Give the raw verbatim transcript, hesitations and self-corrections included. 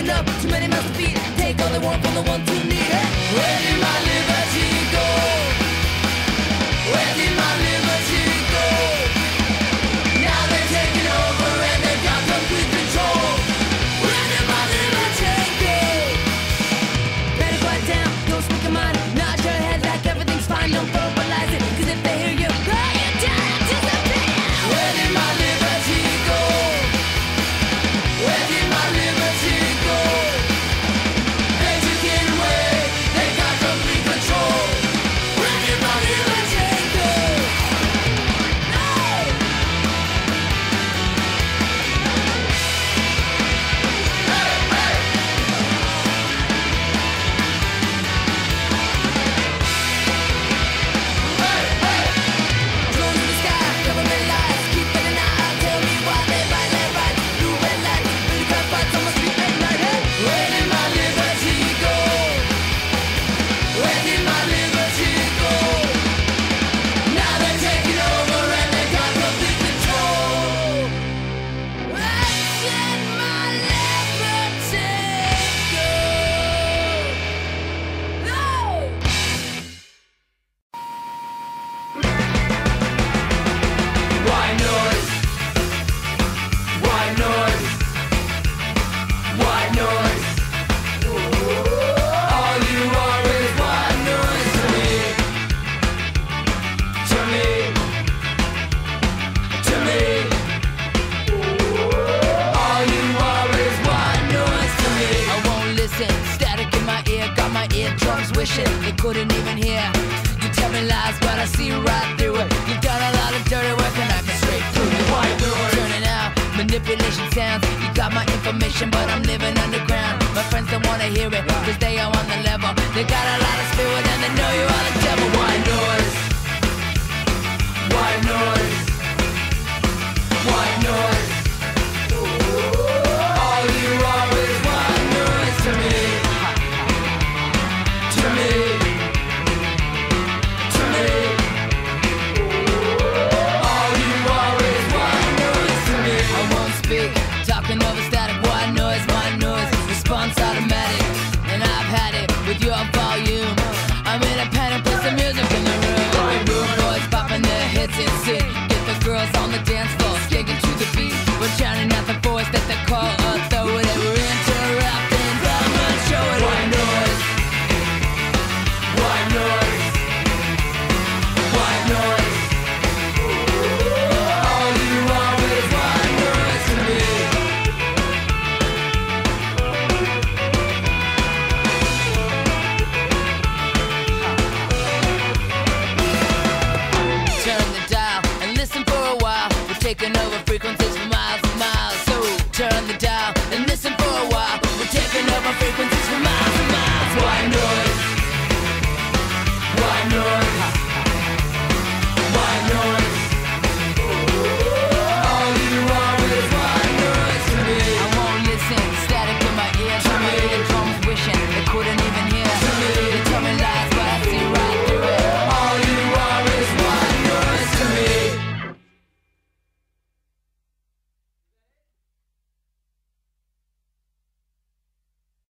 open up, too many mouths to feed. Take all they want from the ones who need it. Where did my liberty go? Where did my liberty go? Now they're taking over and they've got complete control. Where did my liberty go? Better quiet down, don't speak your mind. Nod your head like everything's fine, don't verbalize it, cause if they hear you, cry you down, disappear. Where did my liberty go? Where did my liberty go? They took it away, they got complete control. Where did my liberty go? No! Hey, hey! Hey, hey! Drones in the sky, government lies, keep it an eye, tell me why they fight, they right. Blue red lights, really cut fights on the street at night. Hey, where did my liberty go? Where did my liberty go? Now they're taking over and they got complete control. Where did my liberty go? No! White noise, white noise, white noise. All you are is white noise to me, to me, to me. All you are is white noise to me. I won't listen, static in my ear, got my eardrums wishing they couldn't even hear. You tell me lies, but I see right through it. You've done a lot of dirty work and I can straight through it. White noise. Turning out, manipulation sounds. You got my information, but I'm living underground. My friends don't wanna hear it, cause they are on the level. They got a lot of spirit and they know you are the devil. White noise, white noise, white noise. All you are is white noise to me, to me, to me. All you are is white noise to me. I won't speak, talking over static. White noise, white noise, response automatic. And I've had it with your volume. I'm in a panic, put some music in the room. Boys popping their heads in sync. Get the girls on the dance floor, gigging to the beat. We're drowning out the voice that they call authority. We're interrupting, but I'm gonna show it. White noise, white noise, white noise. All you are is white noise to me. Turn the dial and listen for a while. We're taking over frequencies for miles and miles. So turn the dial and listen for a while. We're taking over frequencies for miles and miles. White noise.